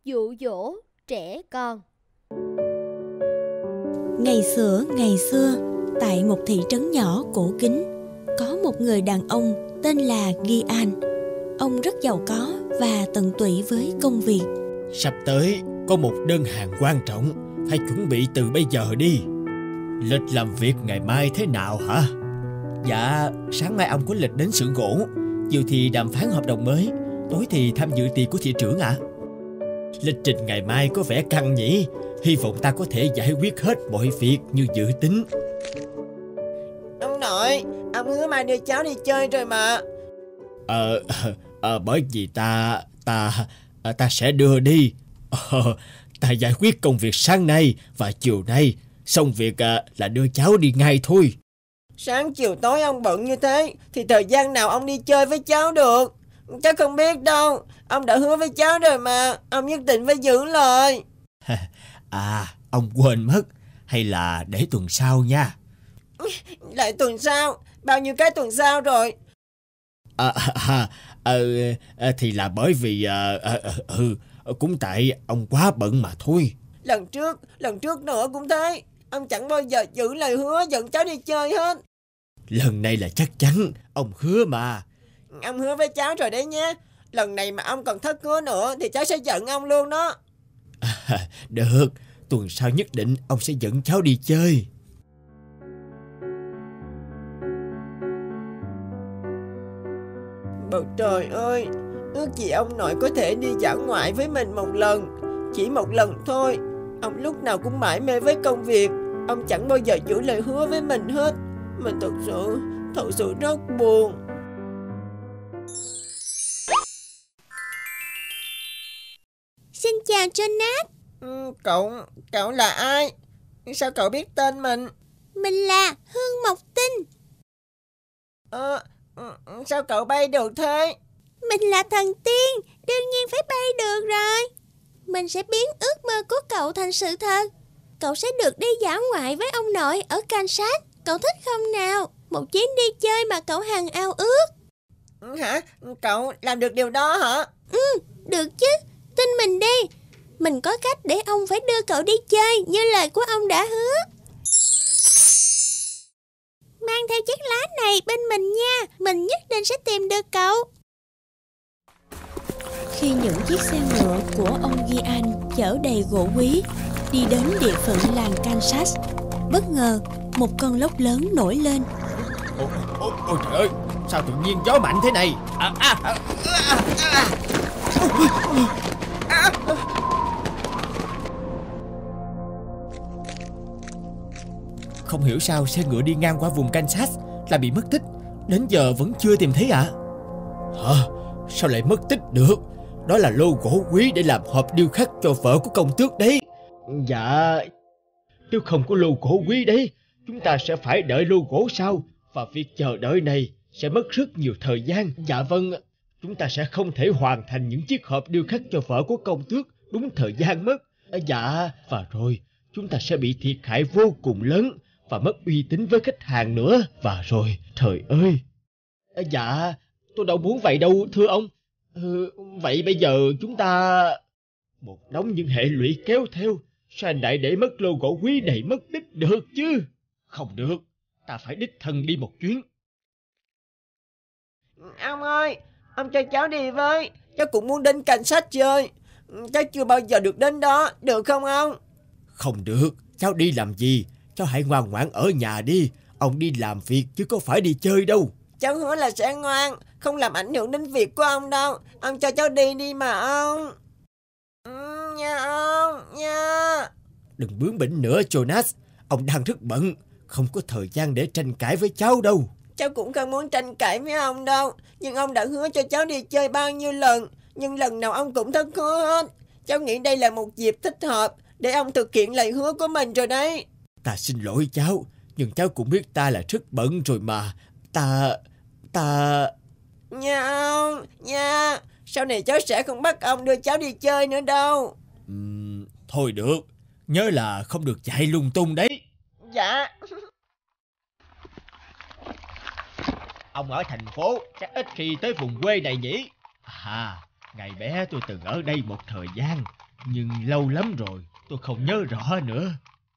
dụ dỗ trẻ con. Ngày xưa, tại một thị trấn nhỏ cổ kính, có một người đàn ông tên là Gian. Ông rất giàu có và tận tụy với công việc. Sắp tới có một đơn hàng quan trọng, phải chuẩn bị từ bây giờ đi. Lịch làm việc ngày mai thế nào hả? Dạ, sáng mai ông có lịch đến xưởng gỗ, chiều thì đàm phán hợp đồng mới, tối thì tham dự tiệc của thị trưởng ạ. Lịch trình ngày mai có vẻ căng nhỉ? Hy vọng ta có thể giải quyết hết mọi việc như dự tính. Ông nội, ông hứa mai đưa cháu đi chơi rồi mà. Bởi vì ta sẽ đưa đi. Ta giải quyết công việc sáng nay và chiều nay, xong việc là đưa cháu đi ngay thôi. Sáng chiều tối ông bận như thế thì thời gian nào ông đi chơi với cháu được? Cháu không biết đâu. Ông đã hứa với cháu rồi mà. Ông nhất định phải giữ lời. Ông quên mất. Hay là để tuần sau nha. Lại tuần sau? Bao nhiêu cái tuần sau rồi? Thì là bởi vì cũng tại ông quá bận mà thôi. Lần trước nữa cũng thế. Ông chẳng bao giờ giữ lời hứa dẫn cháu đi chơi hết. Lần này là chắc chắn. Ông hứa mà. Ông hứa với cháu rồi đấy nhé. Lần này mà ông còn thất hứa nữa thì cháu sẽ giận ông luôn đó. Được. Tuần sau nhất định ông sẽ dẫn cháu đi chơi. Bầu trời ơi, ước gì ông nội có thể đi dã ngoại với mình một lần. Chỉ một lần thôi. Ông lúc nào cũng mải mê với công việc. Ông chẳng bao giờ giữ lời hứa với mình hết. Mình thật sự rất buồn. Xin chào Jonas. Cậu là ai? Sao cậu biết tên mình? Mình là Hương Mộc Tinh. Sao cậu bay được thế? Mình là thần tiên, đương nhiên phải bay được rồi. Mình sẽ biến ước mơ của cậu thành sự thật. Cậu sẽ được đi dã ngoại với ông nội ở Kansas. Cậu thích không nào? Một chuyến đi chơi mà cậu hằng ao ước. Hả? Cậu làm được điều đó hả? Được chứ. Tin mình đi. Mình có cách để ông phải đưa cậu đi chơi như lời của ông đã hứa. Mang theo chiếc lá này bên mình nha. Mình nhất định sẽ tìm được cậu. Khi những chiếc xe ngựa của ông Gian chở đầy gỗ quý đi đến địa phận làng Kansas, bất ngờ một cơn lốc lớn nổi lên. Ôi trời ơi, sao tự nhiên gió mạnh thế này? Không hiểu sao xe ngựa đi ngang qua vùng Kansas là bị mất tích. Đến giờ vẫn chưa tìm thấy ạ. Hả? Sao lại mất tích được? Đó là lô gỗ quý để làm hộp điêu khắc cho vợ của công tước đấy. Dạ, nếu không có lô gỗ quý đấy, chúng ta sẽ phải đợi lô gỗ sau. Và việc chờ đợi này sẽ mất rất nhiều thời gian. Dạ vâng, chúng ta sẽ không thể hoàn thành những chiếc hộp điêu khắc cho vợ của công tước đúng thời gian mất. Dạ, và rồi chúng ta sẽ bị thiệt hại vô cùng lớn và mất uy tín với khách hàng nữa. Và rồi, trời ơi. Dạ, tôi đâu muốn vậy đâu thưa ông. Vậy bây giờ chúng ta... Một đống những hệ lụy kéo theo. Sao anh đại để mất lô gỗ quý này mất tích được chứ? Không được, ta phải đích thân đi một chuyến. Ông ơi, ông cho cháu đi với. Cháu cũng muốn đến Kansas chơi. Cháu chưa bao giờ được đến đó, được không ông? Không được, cháu đi làm gì? Cháu hãy ngoan ngoãn ở nhà đi. Ông đi làm việc chứ có phải đi chơi đâu. Cháu hứa là sẽ ngoan, không làm ảnh hưởng đến việc của ông đâu. Ông cho cháu đi đi mà ông. Nha ông, nha. Đừng bướng bỉnh nữa Jonas. Ông đang rất bận, không có thời gian để tranh cãi với cháu đâu. Cháu cũng không muốn tranh cãi với ông đâu. Nhưng ông đã hứa cho cháu đi chơi bao nhiêu lần, nhưng lần nào ông cũng thất hứa hết. Cháu nghĩ đây là một dịp thích hợp để ông thực hiện lời hứa của mình rồi đấy. Ta xin lỗi cháu, nhưng cháu cũng biết ta là rất bận rồi mà. Ta... Nha ông, nha. Sau này cháu sẽ không bắt ông đưa cháu đi chơi nữa đâu. Thôi được, nhớ là không được chạy lung tung đấy. Dạ. Ông ở thành phố chắc ít khi tới vùng quê này nhỉ? Ngày bé tôi từng ở đây một thời gian. Nhưng lâu lắm rồi, tôi không nhớ rõ nữa.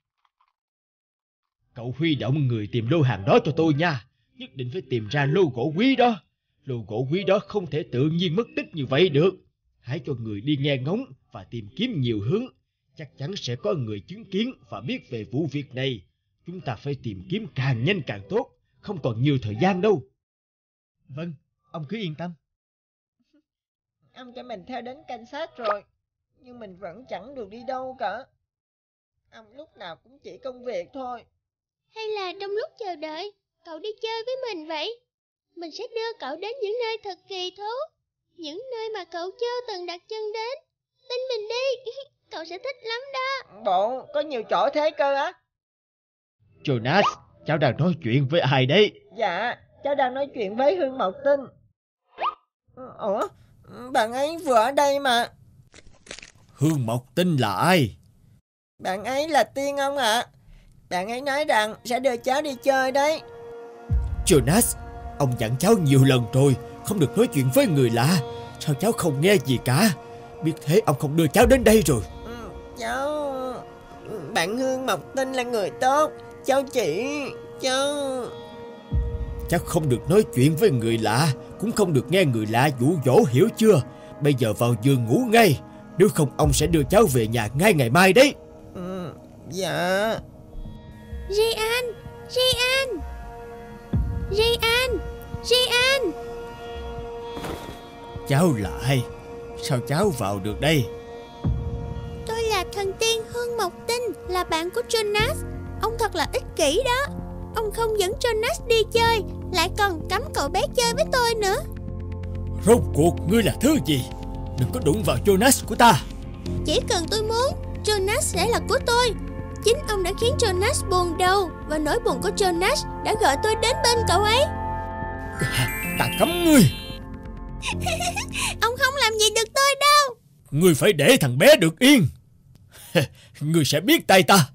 Cậu huy động người tìm lô hàng đó cho tôi nha. Nhất định phải tìm ra lô gỗ quý đó. Lô gỗ quý đó không thể tự nhiên mất tích như vậy được. Hãy cho người đi nghe ngóng và tìm kiếm nhiều hướng. Chắc chắn sẽ có người chứng kiến và biết về vụ việc này. Chúng ta phải tìm kiếm càng nhanh càng tốt. Không còn nhiều thời gian đâu. Vâng, ông cứ yên tâm. Ông cho mình theo đến cảnh sát rồi, nhưng mình vẫn chẳng được đi đâu cả. Ông lúc nào cũng chỉ công việc thôi. Hay là trong lúc chờ đợi, cậu đi chơi với mình vậy? Mình sẽ đưa cậu đến những nơi thật kỳ thú, những nơi mà cậu chưa từng đặt chân đến. Tin mình đi, cậu sẽ thích lắm đó. Bộ, có nhiều chỗ thế cơ á? Jonas, cháu đang nói chuyện với ai đấy? Dạ, cháu đang nói chuyện với Hương Mộc Tinh. Ủa, bạn ấy vừa ở đây mà. Hương Mộc Tinh là ai? Bạn ấy là Tiên ông ạ. Bạn ấy nói rằng sẽ đưa cháu đi chơi đấy. Jonas, ông dặn cháu nhiều lần rồi, không được nói chuyện với người lạ. Sao cháu không nghe gì cả? Biết thế ông không đưa cháu đến đây rồi. Cháu... Bạn Hương Mộc Tinh là người tốt. Cháu Cháu không được nói chuyện với người lạ, cũng không được nghe người lạ dụ dỗ, hiểu chưa? Bây giờ vào giường ngủ ngay, nếu không ông sẽ đưa cháu về nhà ngay ngày mai đấy. Dạ. Rian. Cháu là ai? Sao cháu vào được đây? Tôi là thần tiên Hương Mộc Tinh, là bạn của Jonas. Ông thật là ích kỷ đó. Ông không dẫn Jonas đi chơi, lại còn cấm cậu bé chơi với tôi nữa. Rốt cuộc ngươi là thứ gì? Đừng có đụng vào Jonas của ta. Chỉ cần tôi muốn, Jonas sẽ là của tôi. Chính ông đã khiến Jonas buồn đầu, và nỗi buồn của Jonas đã gọi tôi đến bên cậu ấy. Ta cấm ngươi. Ông không làm gì được tôi đâu. Ngươi phải để thằng bé được yên. Ngươi sẽ biết tay ta.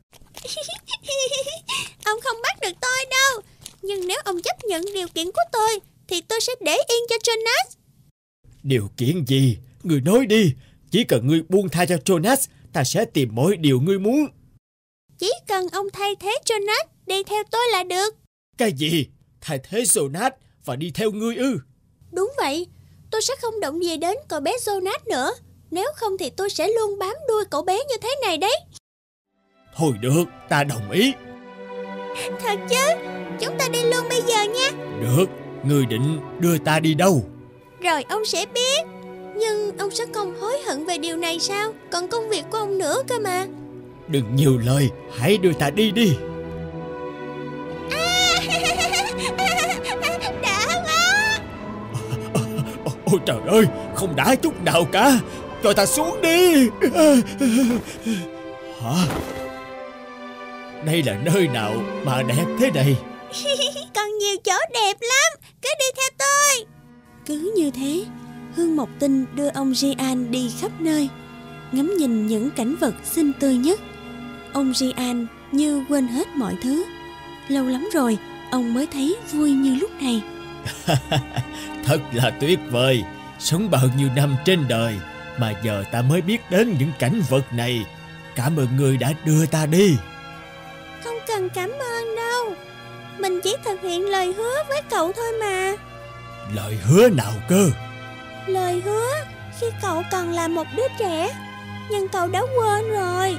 Ông không bắt được tôi đâu. Nhưng nếu ông chấp nhận điều kiện của tôi, thì tôi sẽ để yên cho Jonas. Điều kiện gì? Ngươi nói đi. Chỉ cần ngươi buông tha cho Jonas, ta sẽ tìm mọi điều ngươi muốn. Chỉ cần ông thay thế Jonas đi theo tôi là được. Cái gì? Thay thế Jonas và đi theo ngươi ư? Đúng vậy. Tôi sẽ không động gì đến cậu bé Jonas nữa. Nếu không thì tôi sẽ luôn bám đuôi cậu bé như thế này đấy. Thôi được, ta đồng ý. Thật chứ? Chúng ta đi luôn bây giờ nha. Được, ngươi định đưa ta đi đâu? Rồi ông sẽ biết. Nhưng ông sẽ không hối hận về điều này sao? Còn công việc của ông nữa cơ mà. Đừng nhiều lời, hãy đưa ta đi đi. Đã quá. Ôi trời ơi, không đã chút nào cả. Cho ta xuống đi. Hả? Đây là nơi nào mà đẹp thế này? Còn nhiều chỗ đẹp lắm. Cứ đi theo tôi. Cứ như thế, Hương Mộc Tinh đưa ông Rian đi khắp nơi, ngắm nhìn những cảnh vật xinh tươi nhất. Ông Rian như quên hết mọi thứ. Lâu lắm rồi ông mới thấy vui như lúc này. Thật là tuyệt vời. Sống bao nhiêu năm trên đời mà giờ ta mới biết đến những cảnh vật này. Cảm ơn người đã đưa ta đi. Không cần cảm ơn đâu. Mình chỉ thực hiện lời hứa với cậu thôi mà. Lời hứa nào cơ? Lời hứa khi cậu còn là một đứa trẻ. Nhưng cậu đã quên rồi.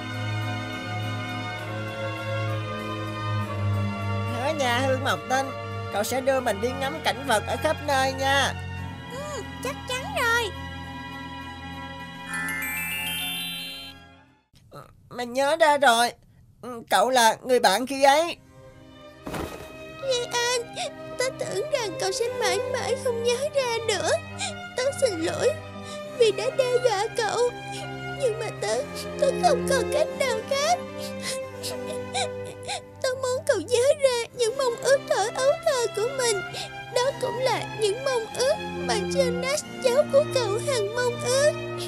Hứa nha Hương Mộc Tinh, cậu sẽ đưa mình đi ngắm cảnh vật ở khắp nơi nha. Chắc chắn rồi. Mình nhớ ra rồi. Cậu là người bạn khi ấy. Rian, tớ tưởng rằng cậu sẽ mãi mãi không nhớ ra nữa. Tớ xin lỗi vì đã đe dọa cậu. Nhưng mà tớ không còn cách nào khác. Tớ muốn cậu nhớ ra những mong ước thuở ấu thơ của mình. Đó cũng là những mong ước mà Jonas, cháu của cậu, hằng mong ước.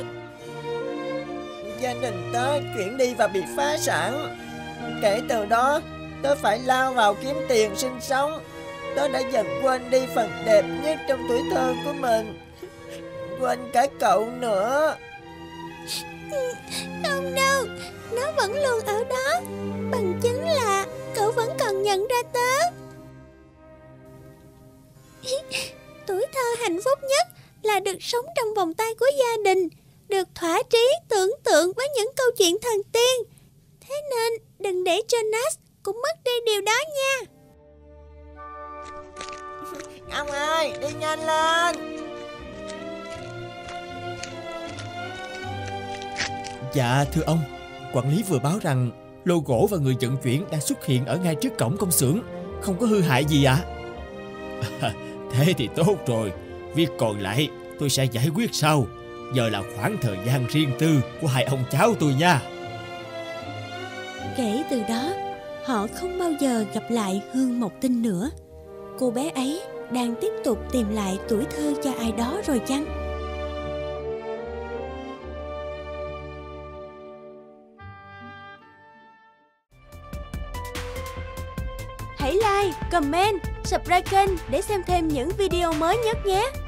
Gia đình tớ chuyển đi và bị phá sản. Kể từ đó, tớ phải lao vào kiếm tiền sinh sống. Tớ đã dần quên đi phần đẹp nhất trong tuổi thơ của mình. Quên cả cậu nữa. Không đâu, nó vẫn luôn ở đó. Bằng chứng là cậu vẫn còn nhận ra tớ. Tuổi thơ hạnh phúc nhất là được sống trong vòng tay của gia đình, được thỏa trí tưởng tượng với những câu chuyện thần tiên. Thế nên đừng để cho Nas cũng mất đi điều đó nha. Ông ơi, đi nhanh lên. Dạ thưa ông, quản lý vừa báo rằng lô gỗ và người vận chuyển đã xuất hiện ở ngay trước cổng công xưởng, không có hư hại gì ạ. Thế thì tốt rồi, việc còn lại tôi sẽ giải quyết sau. Giờ là khoảng thời gian riêng tư của hai ông cháu tôi nha. Kể từ đó, họ không bao giờ gặp lại Hương Mộc Tinh nữa. Cô bé ấy đang tiếp tục tìm lại tuổi thơ cho ai đó rồi chăng? Hãy like, comment, subscribe kênh để xem thêm những video mới nhất nhé!